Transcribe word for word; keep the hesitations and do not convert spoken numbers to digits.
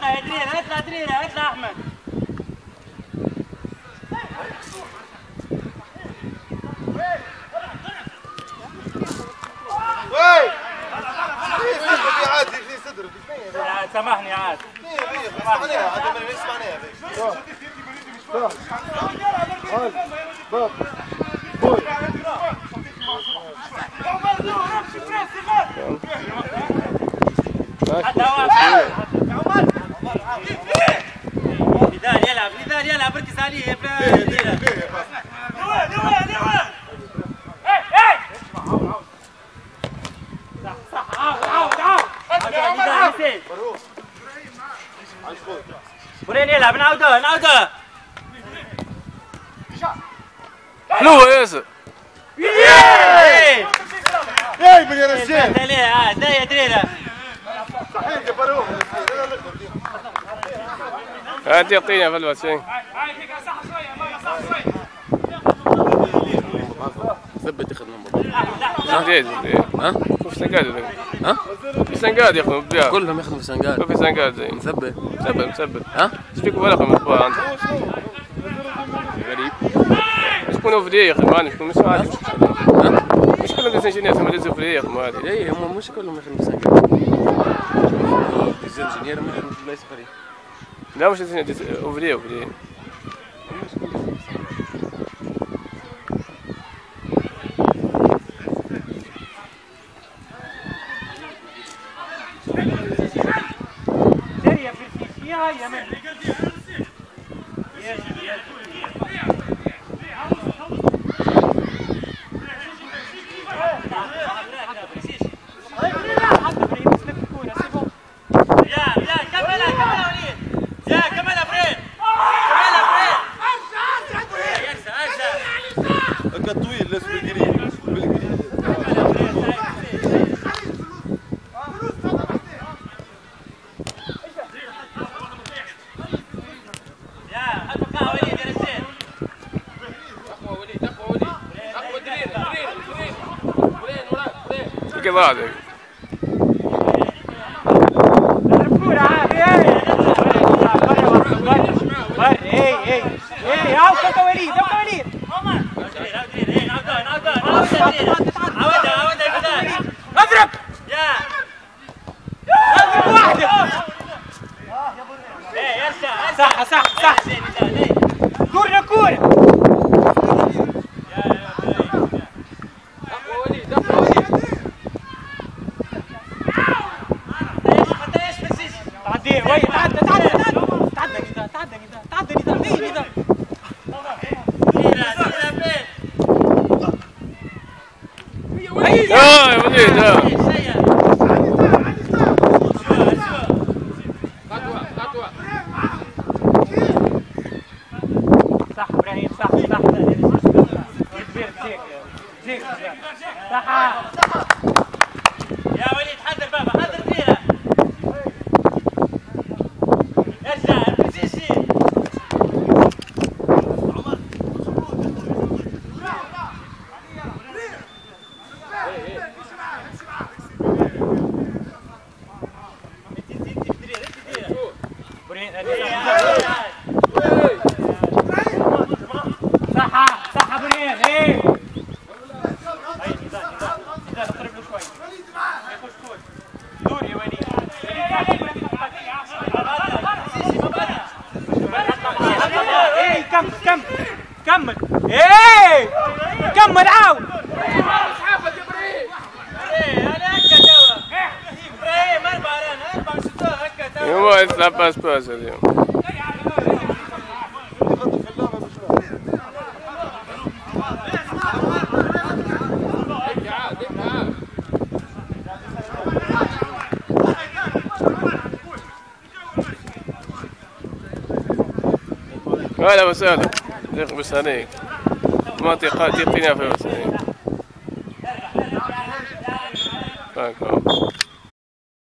دقيقة يا دريرة اطلع دريرة اطلع أحمد. وي في عادي في صدر سامحني عاد اسمعناها عاد ما نسمعناها باب بوي نضال يلعب نضال يلعب ركز عليه يا فلان. صح عاود عاود عاود برين يلعب نعاودوها نعاودوها. حلوة ياسر. دايما يا رجال. دايما عاد يا دريرة. صحيح يا باروخ. هات يعطينا في الوسيم. ثبت ياخذ من زهديد ها؟ في سنقاد ها؟ في سنقاد ياخذوا بيها. كلهم ياخذوا في سنقاد. ما في سنقاد زي مثبت مثبت مثبت. ها؟ ايش فيكم ولا خمس بار عندك؟ غريب. شكونوا في ديخ ما نشكون مش عادي. ها؟ مش كلهم ديزنجينير ثم ديزو في ديخ ما عادي. اي هم مش كلهم ياخذوا في سنقاد. ديزنجينير ما ياخذوا في بلايص اخرين. لا مش ديزنجينير اوفري اوفري. يا من طويل لازم بالجرين بالجرين. كذا هذا. الكورة عادي اي اي اي هاو كوكا وليد كوكا وليد عودها عودها بدال اضرب يا اضرب واحدة ايه يرجع صح صح صح كورة كورة تعدي وي تعدى تعدى تعدى تعدى نزار تعدى نزار تعدى نزار ليه نزار اه يا وليد اه صح ابراهيم صح صح كبير زيك زيك صح يا وليد حضر بابا حضر فيها ارجع البوزيشن صح صح ابو ريان ايه هاي نزال نزال نزال اقرب له شوي يخش فوق دور يا وليد ايه كمل كمل كمل ايه كمل عاود اصحابك يا ابراهيم ايه انا هكا توا ابراهيم اربعه رانا اربعه شفتوها هكا توا يوم يطلع باس باس اليوم. هلا وسهلا ديق بسانيك ما تيقينا في بسانيك.